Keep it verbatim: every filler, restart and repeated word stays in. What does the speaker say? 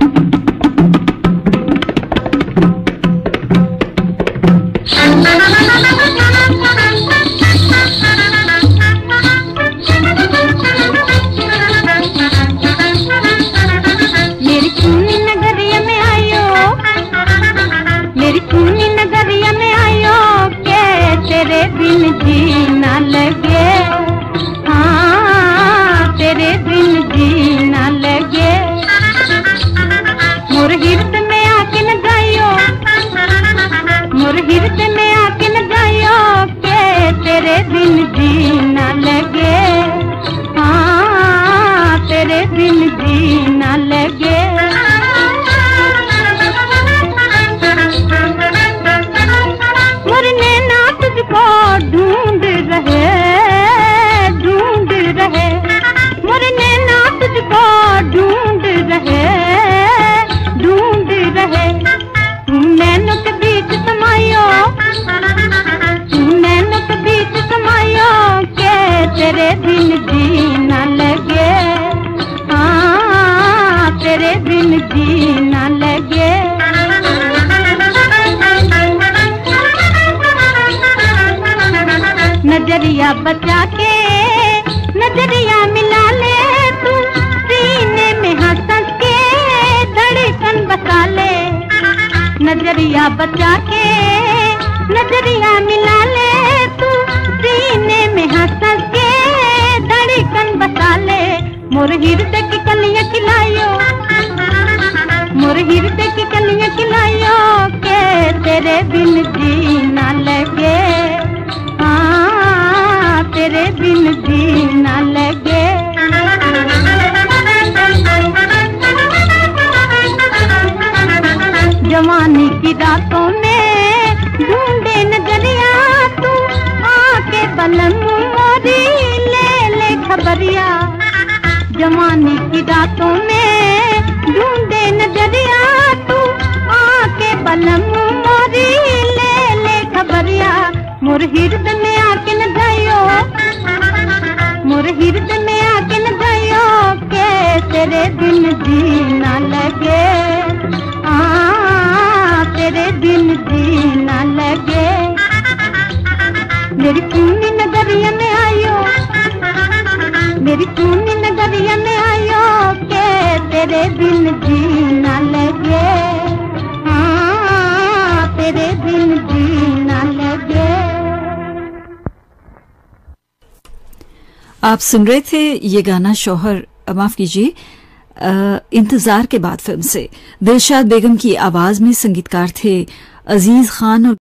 नजरिया बचा के नजरिया मिला ले तू, सीने में हंस के धड़कन बसा ले। नजरिया बचा के नजरिया मिला ले तू, सीने में हंस के धड़कन बसा ले। मोर हृदय की कलियां खिलायो, मोर हृदय की कलियां खिलायो के तेरे बिन जी ना लगे, तेरे बिन जी ना लगे। जवानी की रातों में ढूंढे नजरिया तू, आके बलम मोरी ले ले खबरिया। जवानी की रातों में ढूंढे नजरिया तू, आके बलम मोरी ले ले खबरिया। मोर हृदय में आके न जायो, मोर हृदय में आके न जायो के तेरे बिन जी ना लगे, आ तेरे बिन जी ना लगे। मेरी खूनी नगरिया में आयो, मेरी खूनी नगरिया में आयो के तेरे बिन जी ना लगे, हाँ तेरे बिन जी ना लगे। आप सुन रहे थे ये गाना शौहर, माफ कीजिए, इंतजार के बाद फिल्म से। दिलशाद बेगम की आवाज में संगीतकार थे अजीज खान और